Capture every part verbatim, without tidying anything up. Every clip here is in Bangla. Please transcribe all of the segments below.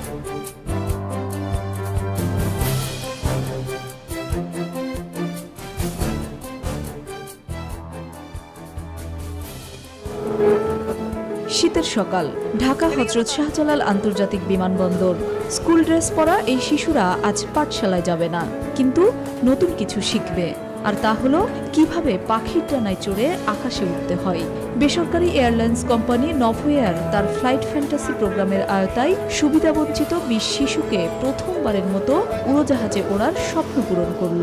শীতের সকাল, ঢাকা হযরত শাহজালাল আন্তর্জাতিক বিমানবন্দর। স্কুল ড্রেস পরা এই শিশুরা আজ পাঠশালায় যাবে না, কিন্তু নতুন কিছু শিখবে। আর তা হলো কিভাবে পাখির ডানায় চড়ে আকাশে উঠতে হয়। বেসরকারি এয়ারলাইন্স কোম্পানি নভোএয়ার তার ফ্লাইট ফ্যান্টাসি প্রোগ্রামের আওতায় সুবিধাবঞ্চিত বিশ শিশুকে প্রথমবারের মতো উড়োজাহাজে ওড়ার স্বপ্ন পূরণ করল।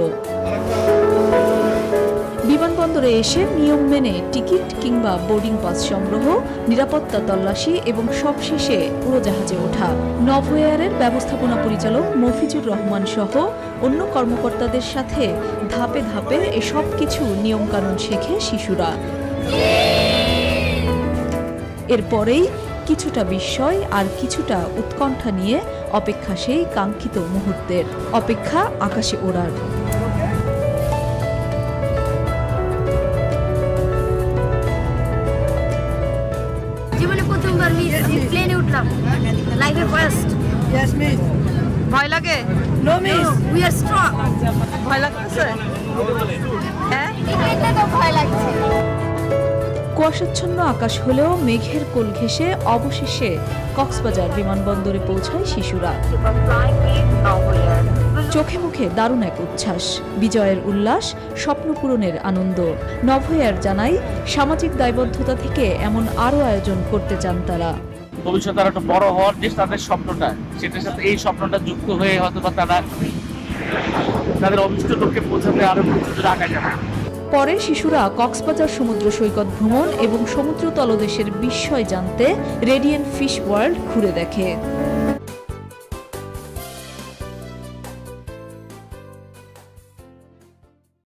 বিমানবন্দরে এসে নিয়ম মেনে টিকিট কিংবা বোর্ডিং পাস সংগ্রহ, নিরাপত্তা তল্লাশি এবং সবশেষে উড়োজাহাজে ওঠা। নভোএয়ারের ব্যবস্থাপনা পরিচালক মফিজুর রহমান সহ অন্য কর্মকর্তাদের সাথে ধাপে ধাপে এসব কিছু নিয়মকানুন শেখে শিশুরা। এরপরেই কিছুটা বিস্ময় আর কিছুটা উৎকণ্ঠা নিয়ে অপেক্ষা সেই কাঙ্ক্ষিত মুহূর্তের, অপেক্ষা আকাশে ওড়ার। প্লেনে উঠলাম, লাইফে ফার্স্ট। Yes miss. ভয় লাগে? No miss, we are strong. ভয় লাগছে? হ্যাঁ, এটা তো ভয় লাগছে। কুয়াশাচ্ছন্ন আকাশ হলেও মেঘের কোল ঘেঁষে অবশেষে কক্সবাজার বিমানবন্দরে পৌঁছায় শিশুরা। চোখে মুখে দারুণ এক উচ্ছ্বাস, বিজয়ের উল্লাস, স্বপ্ন পূরণের আনন্দ। নভোএয়ার জানায়, সামাজিক দায়বদ্ধতা থেকে এমন আরও আয়োজন করতে চান তারা। ভবিষ্যতে আরো একটা বড় হওয়ার যে তাদের স্বপ্নটা, সেটার সাথে এই স্বপ্নটা যুক্ত হয়ে হয়তো বা তারা তাদের অভিষ্ট লক্ষ্যে পৌঁছাতে আরো দূর আগায় যাবে। পরে শিশুরা কক্সবাজার সমুদ্র সৈকত ভ্রমণ এবং সমুদ্র তলদেশের বিস্ময় জানতে রেডিয়েন্ট ফিশ ওয়ার্ল্ড ঘুরে দেখে।